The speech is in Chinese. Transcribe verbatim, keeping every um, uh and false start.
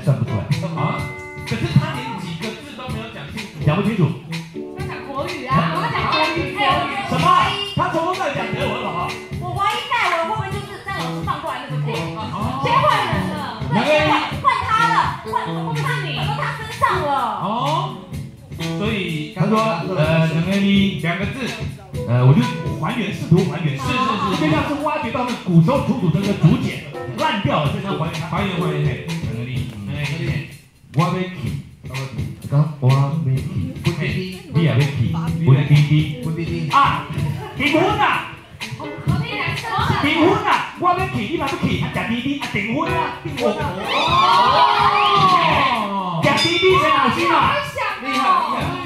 算不出来。 啊？可是他连几个字都没有讲清楚， 讲不清楚。 他讲国语啊，他讲国语，还有什么？他从头到尾讲德文，好不好？ 我怀疑戴文会不会就是让老师放过来那个国？先换人了，对，先换换他了，换会不会是你？跑到他身上了。 哦，所以他说，呃，两个你两个字， 呃，我就还原，试图还原， 是是是， 就像是挖掘到那古时候土土这个竹简烂掉了，所以他还原它。 还原还原，两个你，哎，个你， 我要去，讲我要去， 不滴你也要去，温滴滴不滴滴， 啊，订婚啊， 何必来生啊？ 订婚啊，我要去，你嘛要去，啊，食滴滴，啊，订婚啊，订婚啊， 哦， 食滴滴陈老师嘛， 想厉害厉害。